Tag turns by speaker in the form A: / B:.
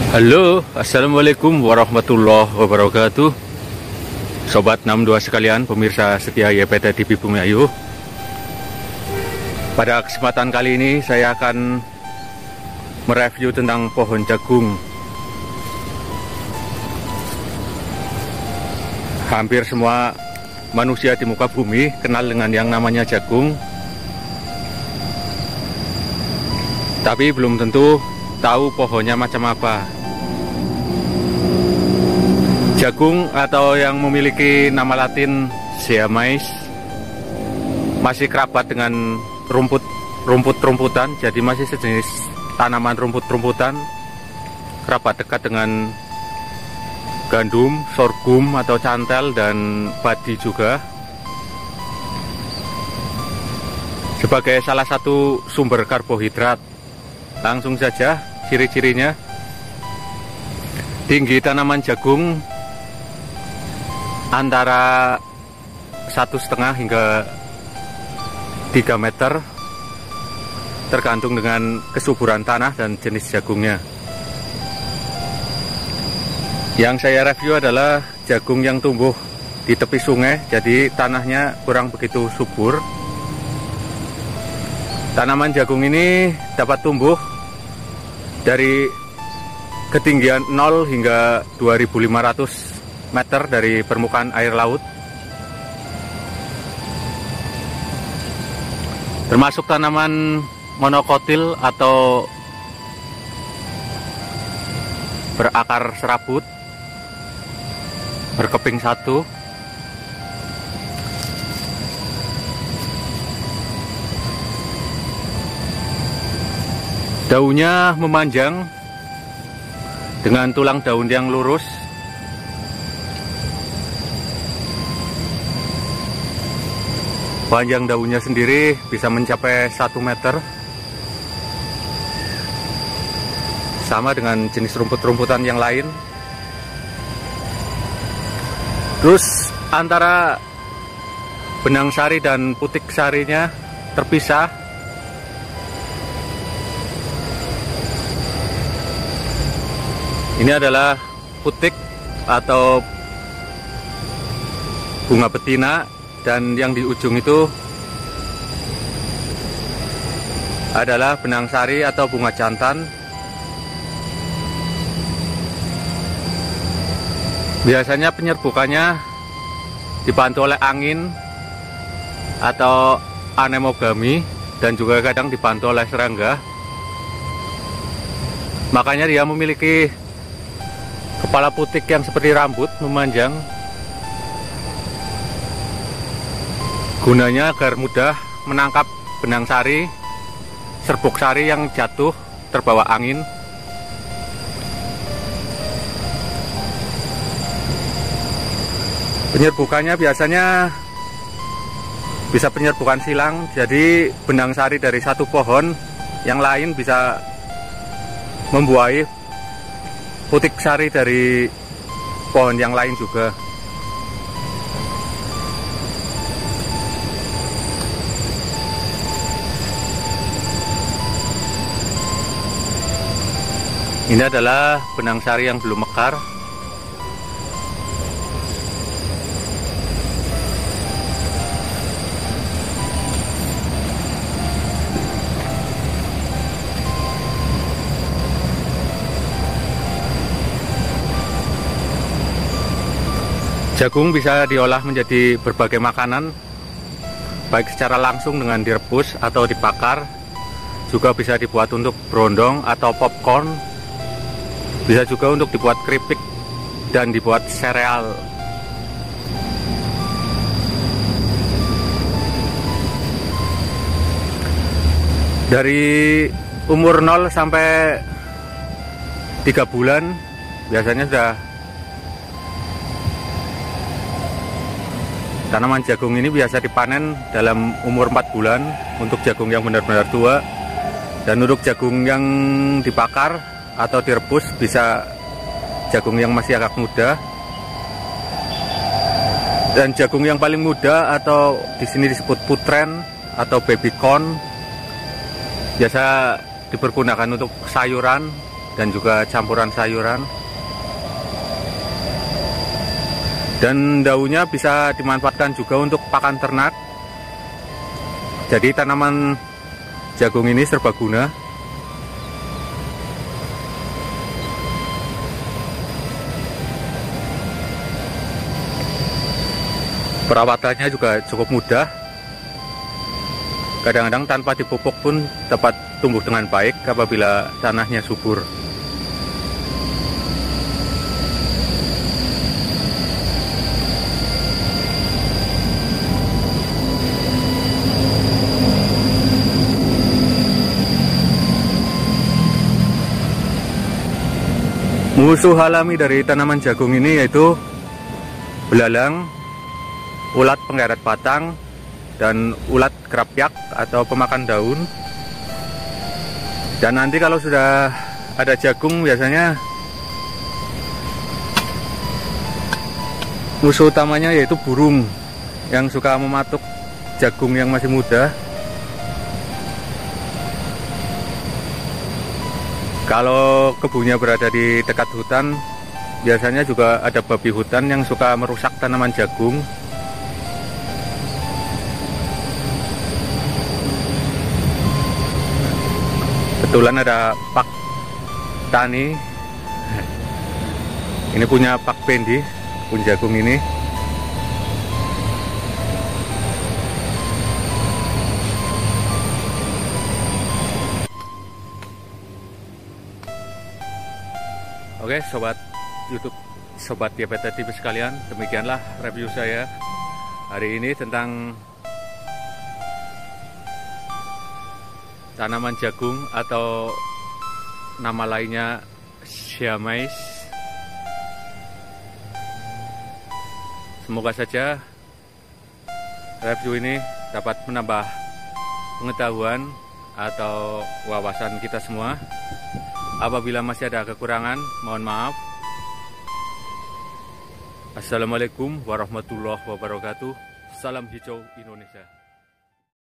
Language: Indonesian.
A: Halo, assalamualaikum warahmatullahi wabarakatuh. Sobat 62 sekalian, pemirsa setia YPT TV Bumi Ayu. Pada kesempatan kali ini saya akan mereview tentang pohon jagung. Hampir semua manusia di muka bumi kenal dengan yang namanya jagung, tapi belum tentu tahu pohonnya macam apa. Jagung atau yang memiliki nama latin Siamais masih kerabat dengan rumput-rumputan, jadi masih sejenis tanaman rumput-rumputan, kerabat dekat dengan gandum, sorghum atau cantel, dan padi juga. Sebagai salah satu sumber karbohidrat, langsung saja ciri-cirinya. Tinggi tanaman jagung antara 1,5 hingga 3 meter, tergantung dengan kesuburan tanah dan jenis jagungnya. Yang saya review adalah jagung yang tumbuh di tepi sungai, jadi tanahnya kurang begitu subur. Tanaman jagung ini dapat tumbuh dari ketinggian 0 hingga 2.500 meter dari permukaan air laut. Termasuk tanaman monokotil atau berakar serabut, berkeping satu. Daunnya memanjang dengan tulang daun yang lurus. Panjang daunnya sendiri bisa mencapai 1 meter. Sama dengan jenis rumput-rumputan yang lain. Terus antara benang sari dan putik sarinya terpisah. Ini adalah putik atau bunga betina, dan yang di ujung itu adalah benang sari atau bunga jantan. Biasanya penyerbukannya dibantu oleh angin atau anemogami, dan juga kadang dibantu oleh serangga. Makanya dia memiliki kepala putik yang seperti rambut memanjang. Gunanya agar mudah menangkap benang sari, serbuk sari yang jatuh terbawa angin. Penyerbukannya biasanya bisa penyerbukan silang, jadi benang sari dari satu pohon yang lain bisa membuahi putik sari dari pohon yang lain juga. Ini adalah benang sari yang belum mekar. Jagung bisa diolah menjadi berbagai makanan, baik secara langsung dengan direbus atau dibakar. Juga bisa dibuat untuk brondong atau popcorn. Bisa juga untuk dibuat keripik dan dibuat sereal. Dari umur 0 sampai 3 bulan biasanya sudah tanaman jagung ini biasa dipanen dalam umur 4 bulan untuk jagung yang benar-benar tua. Dan untuk jagung yang dibakar atau direbus bisa jagung yang masih agak muda. Dan jagung yang paling muda atau di sini disebut putren atau baby corn biasa dipergunakan untuk sayuran dan juga campuran sayuran. Dan daunnya bisa dimanfaatkan juga untuk pakan ternak. Jadi tanaman jagung ini serbaguna. Perawatannya juga cukup mudah. Kadang-kadang tanpa dipupuk pun dapat tumbuh dengan baik apabila tanahnya subur. Musuh alami dari tanaman jagung ini yaitu belalang, ulat penggeret batang, dan ulat kerapyak atau pemakan daun. Dan nanti kalau sudah ada jagung, biasanya musuh utamanya yaitu burung yang suka mematuk jagung yang masih muda. Kalau kebunnya berada di dekat hutan, biasanya juga ada babi hutan yang suka merusak tanaman jagung. Kebetulan ada Pak Tani, ini punya Pak Pendi, pun jagung ini. Oke, sobat YouTube, sobat Diabetes TV sekalian, demikianlah review saya hari ini tentang tanaman jagung atau nama lainnya siamais. Semoga saja review ini dapat menambah pengetahuan atau wawasan kita semua. Apabila masih ada kekurangan, mohon maaf. Assalamualaikum warahmatullahi wabarakatuh. Salam hijau Indonesia.